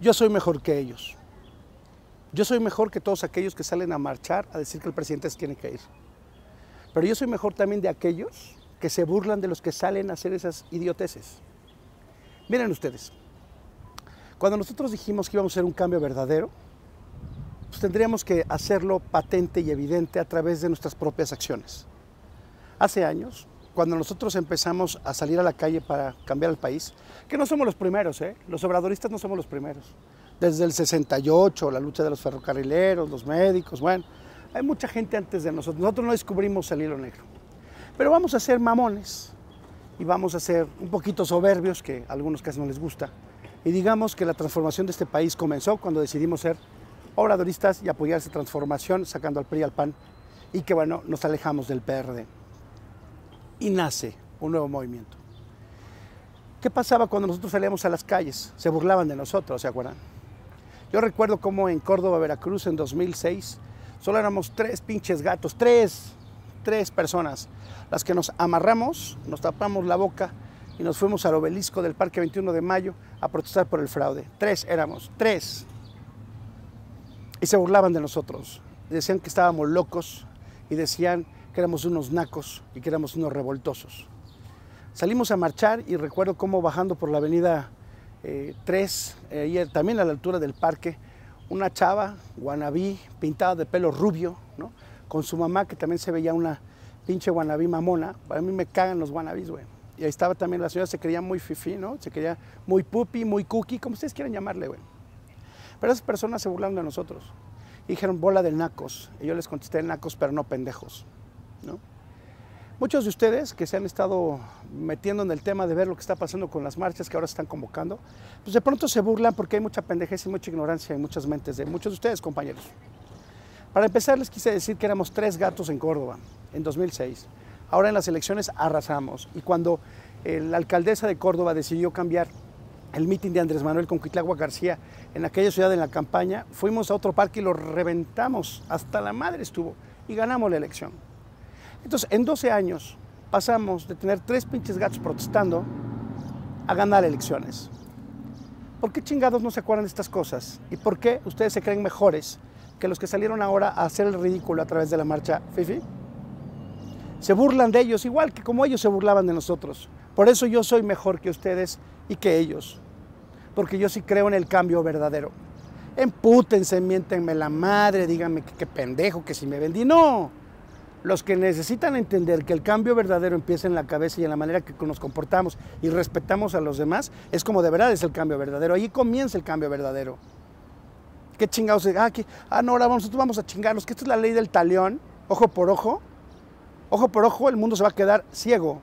Yo soy mejor que ellos. Yo soy mejor que todos aquellos que salen a marchar a decir que el presidente se tiene que ir. Pero yo soy mejor también de aquellos que se burlan de los que salen a hacer esas idioteces. Miren ustedes, cuando nosotros dijimos que íbamos a hacer un cambio verdadero, pues tendríamos que hacerlo patente y evidente a través de nuestras propias acciones. Hace años, cuando nosotros empezamos a salir a la calle para cambiar el país, que no somos los primeros, los obradoristas no somos los primeros. Desde el 68, la lucha de los ferrocarrileros, los médicos, bueno, hay mucha gente antes de nosotros. Nosotros no descubrimos el hilo negro. Pero vamos a ser mamones y vamos a ser un poquito soberbios, que a algunos casi no les gusta, y digamos que la transformación de este país comenzó cuando decidimos ser obradoristas y apoyar esa transformación sacando al PRI y al PAN, y que bueno, nos alejamos del PRD. Y nace un nuevo movimiento. ¿Qué pasaba cuando nosotros salíamos a las calles? Se burlaban de nosotros, ¿se acuerdan? Yo recuerdo cómo en Córdoba, Veracruz, en 2006, solo éramos 3 pinches gatos, tres personas, las que nos amarramos, nos tapamos la boca y nos fuimos al obelisco del Parque 21 de Mayo a protestar por el fraude. 3 éramos, 3. Y se burlaban de nosotros. Decían que estábamos locos y decían que éramos unos nacos y que éramos unos revoltosos. Salimos a marchar y recuerdo cómo bajando por la avenida 3, también a la altura del parque, una chava, wannabe, pintada de pelo rubio, ¿no? Con su mamá, que también se veía una pinche wannabe mamona. A mí me cagan los wannabes, güey. Y ahí estaba también la señora, se creía muy fifí, ¿no? Se creía muy pupi, muy cookie, como ustedes quieran llamarle, güey. Pero esas personas se burlaron de nosotros. Y dijeron, bola de nacos. Y yo les contesté, nacos, pero no pendejos, ¿no? Muchos de ustedes que se han estado metiendo en el tema de ver lo que está pasando con las marchas que ahora se están convocando, pues de pronto se burlan porque hay mucha pendejez y mucha ignorancia en muchas mentes de muchos de ustedes, compañeros. Para empezar, les quise decir que éramos 3 gatos en Córdoba en 2006. Ahora en las elecciones arrasamos. Y cuando la alcaldesa de Córdoba decidió cambiar el mitin de Andrés Manuel con Cuitlagua García en aquella ciudad en la campaña, fuimos a otro parque y lo reventamos. Hasta la madre estuvo y ganamos la elección. Entonces, en 12 años pasamos de tener 3 pinches gatos protestando a ganar elecciones. ¿Por qué chingados no se acuerdan de estas cosas? ¿Y por qué ustedes se creen mejores que los que salieron ahora a hacer el ridículo a través de la marcha fifi? Se burlan de ellos, igual que como ellos se burlaban de nosotros. Por eso yo soy mejor que ustedes y que ellos. Porque yo sí creo en el cambio verdadero. Empútense, miéntenme la madre, díganme que qué pendejo, que si me vendí. No. Los que necesitan entender que el cambio verdadero empieza en la cabeza y en la manera que nos comportamos y respetamos a los demás, es como de verdad es el cambio verdadero. Ahí comienza el cambio verdadero. ¿Qué chingados? No, ahora nosotros vamos a chingarnos, que esto es la ley del talión, ojo por ojo. Ojo por ojo, el mundo se va a quedar ciego.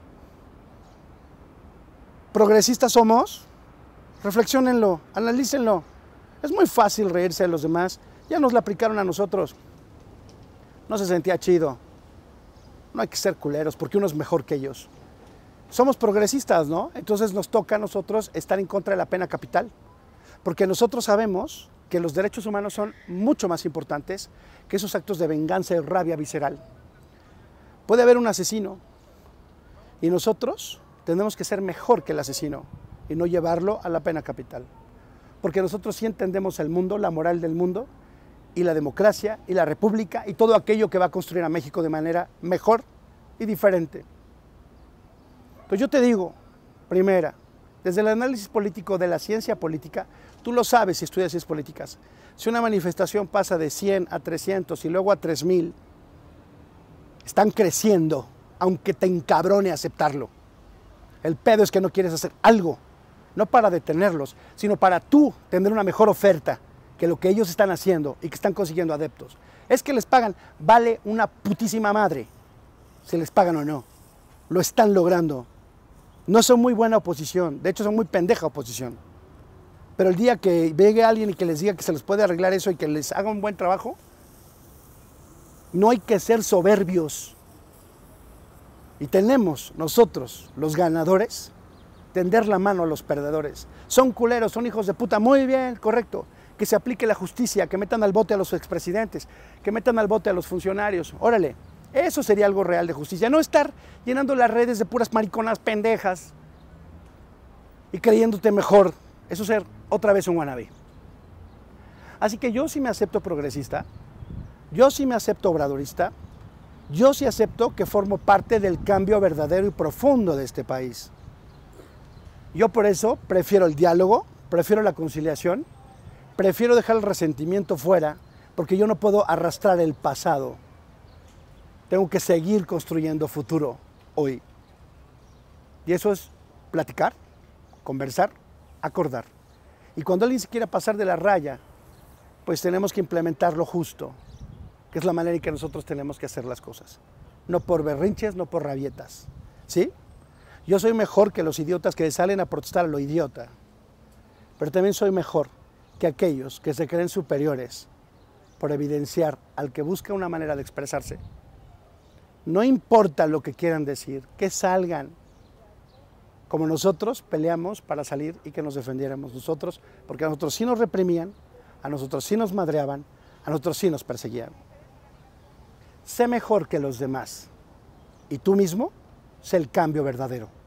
¿Progresistas somos? Reflexionenlo, analícenlo. Es muy fácil reírse de los demás. Ya nos la aplicaron a nosotros. No se sentía chido. No hay que ser culeros porque uno es mejor que ellos. Somos progresistas, ¿no? Entonces nos toca a nosotros estar en contra de la pena capital. Porque nosotros sabemos que los derechos humanos son mucho más importantes que esos actos de venganza y rabia visceral. Puede haber un asesino y nosotros tenemos que ser mejor que el asesino y no llevarlo a la pena capital. Porque nosotros sí entendemos el mundo, la moral del mundo y la democracia y la república y todo aquello que va a construir a México de manera mejor y diferente. Entonces yo te digo, primera, desde el análisis político de la ciencia política, tú lo sabes si estudias ciencias políticas. Si una manifestación pasa de 100 a 300 y luego a 3000, están creciendo, aunque te encabrone aceptarlo. El pedo es que no quieres hacer algo, no para detenerlos, sino para tú tener una mejor oferta que lo que ellos están haciendo y que están consiguiendo adeptos. Es que les pagan, vale una putísima madre, si les pagan o no. Lo están logrando. No son muy buena oposición, de hecho son muy pendeja oposición. Pero el día que llegue alguien y que les diga que se les puede arreglar eso y que les haga un buen trabajo, no hay que ser soberbios. Y tenemos nosotros, los ganadores, tender la mano a los perdedores. Son culeros, son hijos de puta, muy bien, correcto. Que se aplique la justicia, que metan al bote a los expresidentes, que metan al bote a los funcionarios. Órale, eso sería algo real de justicia. No estar llenando las redes de puras mariconas pendejas y creyéndote mejor. Eso es ser otra vez un wannabe. Así que yo sí me acepto progresista, yo sí me acepto obradorista, yo sí acepto que formo parte del cambio verdadero y profundo de este país. Yo por eso prefiero el diálogo, prefiero la conciliación, prefiero dejar el resentimiento fuera, porque yo no puedo arrastrar el pasado. Tengo que seguir construyendo futuro hoy. Y eso es platicar, conversar, acordar. Y cuando alguien se quiera pasar de la raya, pues tenemos que implementar lo justo, que es la manera en que nosotros tenemos que hacer las cosas. No por berrinches, no por rabietas. ¿Sí? Yo soy mejor que los idiotas que salen a protestar a lo idiota. Pero también soy mejor que aquellos que se creen superiores por evidenciar al que busca una manera de expresarse. No importa lo que quieran decir, que salgan. Como nosotros peleamos para salir y que nos defendiéramos nosotros, porque a nosotros sí nos reprimían, a nosotros sí nos madreaban, a nosotros sí nos perseguían. Sé mejor que los demás y tú mismo sé el cambio verdadero.